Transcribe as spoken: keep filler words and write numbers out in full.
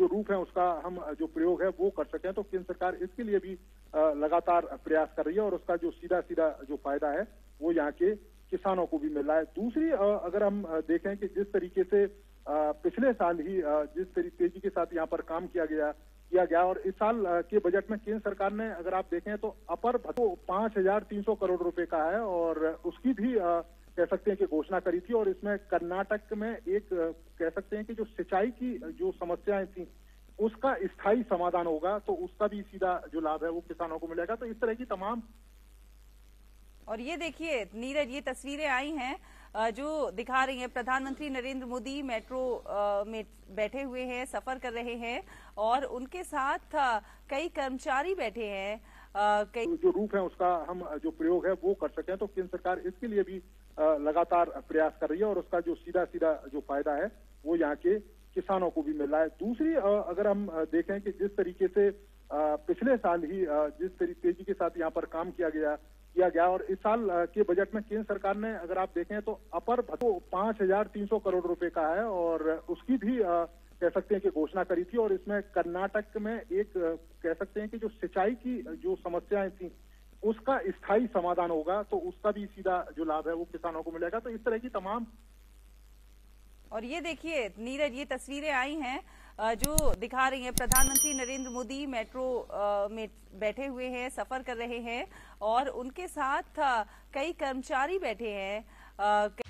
जो रूप है उसका हम जो प्रयोग है वो कर सकें। तो केंद्र सरकार इसके लिए भी लगातार प्रयास कर रही है और उसका जो सीधा सीधा जो फायदा है वो यहाँ के किसानों को भी मिल रहा है। दूसरी अगर हम देखें कि जिस तरीके से पिछले साल ही जिस तेजी के साथ यहाँ पर काम किया गया किया गया और इस साल के बजट में केंद्र सरकार ने अगर आप देखें तो अपर तो पांच हजार तीन सौ करोड़ रुपए का है और उसकी भी कह सकते हैं कि घोषणा करी थी। और इसमें कर्नाटक में एक कह सकते हैं कि जो सिंचाई की जो समस्याएं थी उसका स्थायी समाधान होगा, तो उसका भी सीधा जो लाभ है वो किसानों को मिलेगा। तो इस तरह की तमाम। और ये देखिए नीरज, ये तस्वीरें आई हैं जो दिखा रही हैं प्रधानमंत्री नरेंद्र मोदी मेट्रो में बैठे हुए हैं, सफर कर रहे हैं और उनके साथ कई कर्मचारी बैठे हैं। कई जो रूप है उसका हम जो प्रयोग है वो कर सकें। तो केंद्र सरकार इसके लिए भी लगातार प्रयास कर रही है और उसका जो सीधा सीधा जो फायदा है वो यहाँ के किसानों को भी मिल रहा है। दूसरी अगर हम देखें कि जिस तरीके से पिछले साल ही जिस तेजी के साथ यहाँ पर काम किया गया किया गया और इस साल के बजट में केंद्र सरकार ने अगर आप देखें तो अपर तो पांच हजार तीन सौ करोड़ रुपए का है और उसकी भी कह सकते हैं कि घोषणा करी थी। और इसमें कर्नाटक में एक कह सकते हैं कि जो सिंचाई की जो समस्याएं थी उसका स्थायी समाधान होगा, तो उसका भी सीधा जो लाभ है वो किसानों को मिलेगा। तो इस तरह की तमाम। और ये देखिए नीरज, ये तस्वीरें आई हैं जो दिखा रही हैं प्रधानमंत्री नरेंद्र मोदी मेट्रो में बैठे हुए हैं, सफर कर रहे हैं और उनके साथ कई कर्मचारी बैठे हैं।